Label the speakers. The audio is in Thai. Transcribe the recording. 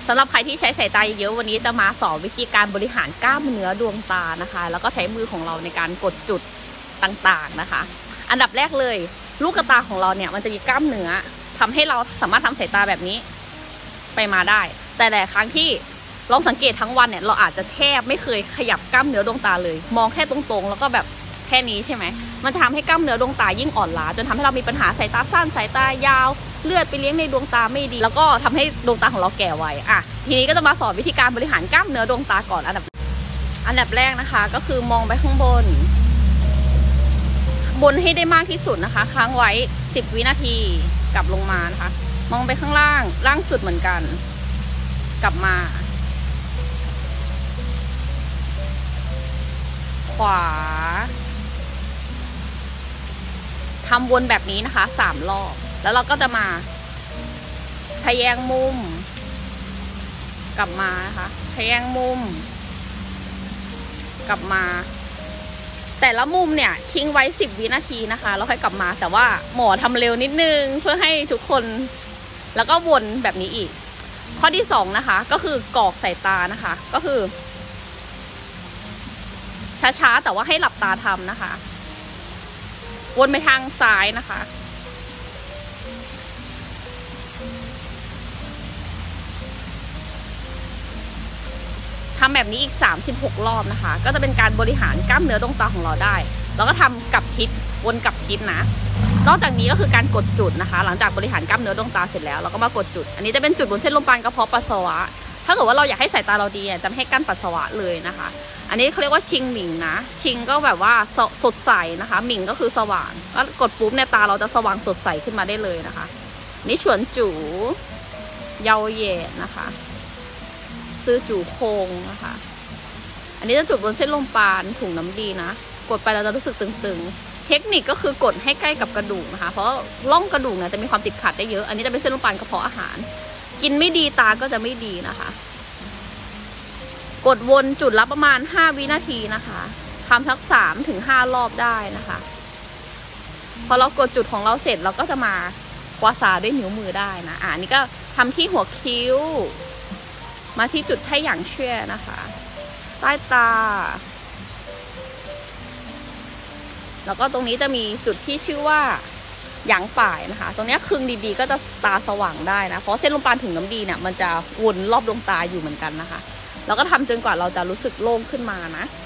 Speaker 1: สำหรับใครที่ใช้สายตาเยอะวันนี้จะมาสอนวิธีการบริหารกล้ามเนื้อดวงตานะคะแล้วก็ใช้มือของเราในการกดจุดต่างๆนะคะอันดับแรกเลยลูกตาของเราเนี่ยมันจะมีกล้ามเนื้อทำให้เราสามารถทำสายตาแบบนี้ไปมาได้แต่หลายครั้งที่ลองสังเกตทั้งวันเนี่ยเราอาจจะแทบไม่เคยขยับกล้ามเนื้อดวงตาเลยมองแค่ตรงๆแล้วก็แบบแค่นี้ใช่ไหมมันทำให้กล้ามเนื้อดวงตายิ่งอ่อนล้าจนทำให้เรามีปัญหาสายตาสั้นสายตายาวเลือดไปเลี้ยงในดวงตาไม่ดีแล้วก็ทำให้ดวงตาของเราแก่ไวทีนี้ก็จะมาสอนวิธีการบริหารกล้ามเนื้อดวงตาก่อนอันดับแรกนะคะก็คือมองไปข้างบนให้ได้มากที่สุดนะคะค้างไว้10 วินาทีกลับลงมานะคะมองไปข้างล่างสุดเหมือนกันกลับมาขวาทำวนแบบนี้นะคะ3 รอบแล้วเราก็จะมาทะแยงมุมกลับมานะคะทะแยงมุมกลับมาแต่ละมุมเนี่ยทิ้งไว้10 วินาทีนะคะแล้วค่อยกลับมาแต่ว่าหมอทำเร็วนิดนึงเพื่อให้ทุกคนแล้วก็วนแบบนี้อีกข้อที่2นะคะก็คือกรอกสายตานะคะก็คือช้าๆแต่ว่าให้หลับตาทำนะคะวนไปทางซ้ายนะคะทำแบบนี้อีก36 รอบนะคะก็จะเป็นการบริหารกล้ามเนื้อดวงตาของเราได้แล้วก็ทำกับทิศวนกับทิศนะนอกจากนี้ก็คือการกดจุดนะคะหลังจากบริหารกล้ามเนื้อดวงตาเสร็จแล้วเราก็มากดจุดอันนี้จะเป็นจุดบนเส้นลมปานกระเพาะปัสสาวะถ้าเกิดว่าเราอยากให้สายตาเราดีจะไม่ให้กั้นปัสสาวะเลยนะคะอันนี้เขาเรียกว่าชิงหมิงนะชิงก็แบบว่าสดใสนะคะหมิงก็คือสว่างก็กดปุ๊บเนี่ยตาเราจะสว่างสดใสขึ้นมาได้เลยนะคะนี่ฉวนจูเยาเย่นะคะซื้อจูโคงนะคะอันนี้จะจุดบนเส้นลมปานถุงน้ำดีนะกดไปเราจะรู้สึกตึงๆเทคนิคก็คือกดให้ใกล้กับกระดูกนะคะเพราะร่องกระดูกเนี่ยจะมีความติดขัดได้เยอะอันนี้จะเป็นเส้นลมปานกระเพาะอาหารกินไม่ดีตาก็จะไม่ดีนะคะกดวนจุดละประมาณ5 วินาทีนะคะทำสัก3 ถึง 5 รอบได้นะคะพอเรากดจุดของเราเสร็จเราก็จะมากวาดสาด้วยนิ้วมือได้นะอันนี้ก็ทำที่หัวคิ้วมาที่จุดไท่หยางเชี่ยนะคะใต้ตาแล้วก็ตรงนี้จะมีจุดที่ชื่อว่าหยางป่ายนะคะตรงนี้คึงดีๆก็จะตาสว่างได้นะเพราะเส้นลมปานถุงน้ำดีเนี่ยมันจะวนรอบดวงตาอยู่เหมือนกันนะคะแล้วก็ทำจนกว่าเราจะรู้สึกโล่งขึ้นมานะ